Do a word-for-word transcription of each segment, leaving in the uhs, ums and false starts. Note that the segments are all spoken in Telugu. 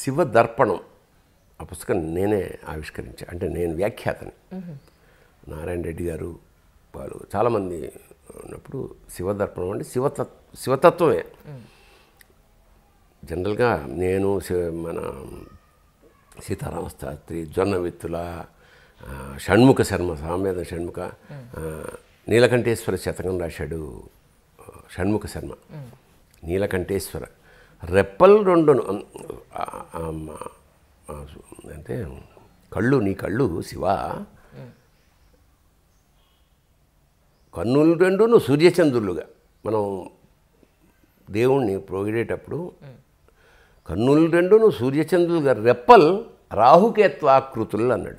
శివదర్పణం ఆ పుస్తకం నేనే ఆవిష్కరించాను, అంటే నేను వ్యాఖ్యాతని. నారాయణ రెడ్డి గారు వాళ్ళు చాలామంది ఉన్నప్పుడు శివదర్పణం అంటే శివతత్ శివతత్వమే. జనరల్గా నేను మన సీతారామ శాస్త్రి, జొన్న విత్తుల, షణ్ముఖ శర్మ, సామవేద షణ్ముఖ, నీలకంఠేశ్వర శతకం రాశాడు షణ్ముఖ శర్మ. నీలకంఠేశ్వర రెప్పలు రెండును అంటే కళ్ళు, నీ కళ్ళు శివ, కన్నులు రెండును సూర్యచంద్రులుగా. మనం దేవుణ్ణి ప్రోగిడేటప్పుడు కన్నులు రెండును సూర్యచంద్రులుగా, రెప్పల్ రాహుకేత్వాకృతులు అన్నాడు.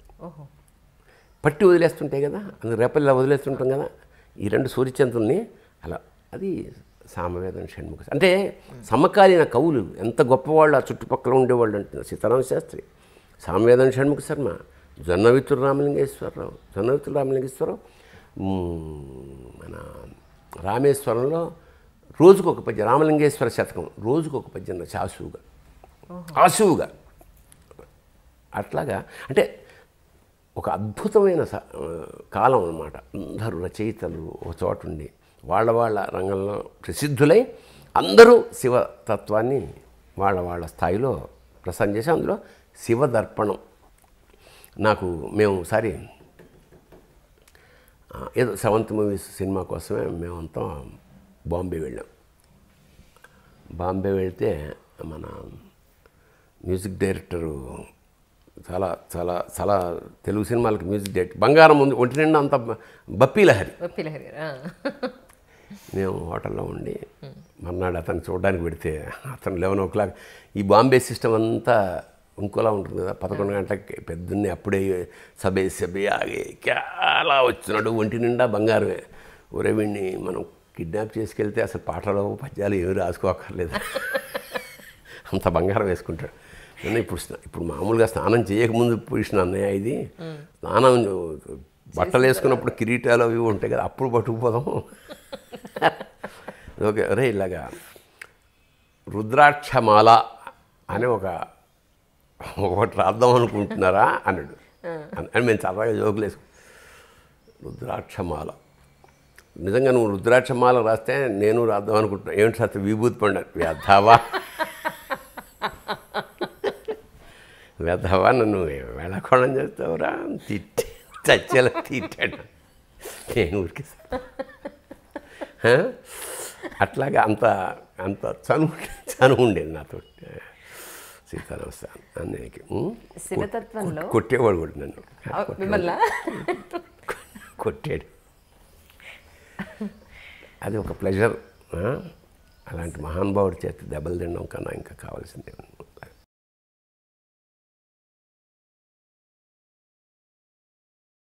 పట్టి వదిలేస్తుంటాయి కదా, అందుకు రెప్పలు ఇలా వదిలేస్తుంటాం కదా, ఈ రెండు సూర్యచంద్రుల్ని అలా. అది సామవేదం షణ్ముఖ. అంటే సమకాలీన కవులు ఎంత గొప్పవాళ్ళు ఆ చుట్టుపక్కల ఉండేవాళ్ళు అంటున్నారు. సీతారామ శాస్త్రి, సామవేదం షణ్ముఖ శర్మ, జొన్నవిత్తుల రామలింగేశ్వరరావు, జొన్నవిత్తుల రామలింగేశ్వరరావు మన రామేశ్వరంలో రోజుకొక పద్యం, రామలింగేశ్వర శతకం రోజుకొక పద్యం చాసువుగా, ఆసువుగా. అట్లాగా అంటే ఒక అద్భుతమైన కాలం అన్నమాట. అందరూ రచయితలు ఒక చోట ఉండి వాళ్ళ వాళ్ళ రంగంలో ప్రసిద్ధులై అందరూ శివతత్వాన్ని వాళ్ళ వాళ్ళ స్థాయిలో ప్రసారం చేసి, అందులో శివదర్పణం నాకు మేము ఒకసారి ఏదో సెవెంత్ మూవీస్ సినిమా కోసమే మేమంతా బాంబే వెళ్ళాం. బాంబే వెళ్తే మన మ్యూజిక్ డైరెక్టరు చాలా చాలా చాలా తెలుగు సినిమాలకి మ్యూజిక్ డైరెక్టర్ బంగారం ఉంది, ఒంటి నిండా అంత బప్పీ లహరి. బప్పీ లహరి మేము హోటల్లో ఉండి మర్నాడు అతను చూడడానికి పెడితే అతను లెవెన్ ఓ క్లాక్ ఈ బాంబే సిస్టమ్ అంతా ఇంకోలా ఉంటుంది కదా, పదకొండు గంటలకి పెద్దన్నే అప్పుడే సబే సబే ఆగే చాలా వచ్చినాడు, ఒంటి నిండా బంగారమే. ఒరే వీడిని మనం కిడ్నాప్ చేసుకెళ్తే అసలు పాటలు పద్యాలు ఏమి రాసుకోక్కర్లేదు, అంత బంగారం వేసుకుంటాడు. నేను ఇప్పుడు ఇప్పుడు మామూలుగా స్నానం చేయకముందు పూసిన అన్నయ్య ఇది, స్నానం బట్టలు వేసుకున్నప్పుడు కిరీటాలు అవి ఉంటాయి కదా, అప్పుడు పట్టుకుపోదాం. ఓకే అరే ఇలాగా రుద్రాక్షమాల అని ఒక ఒకటి రాద్దాం అనుకుంటున్నారా అన్నాడు. అని మేము సరదాగా జోకులు వేసుకు రుద్రాక్షమాల, నిజంగా నువ్వు రుద్రాక్షమాల రాస్తే నేను రాద్దాం అనుకుంటున్నా. ఏమిటి సార్ విభూతి పండు వ్యర్థావా వ్యర్థావా నన్ను వెళ్ళకోవడం చేస్తావురా, తిట్టి చచ్చేలా తిట్టాడు. నేను ఊరికి అట్లాగా అంత అంత చనువు చనువు ఉండేది నాతో సీతారామ అన్నయ్యకి. కొట్టేవాడు కూడా నన్ను, కొట్టాడు. అది ఒక ప్లెజర్. అలాంటి మహానుభావుడి చేతి దెబ్బలు తినడం కన్నా ఇంకా కావాల్సిందే.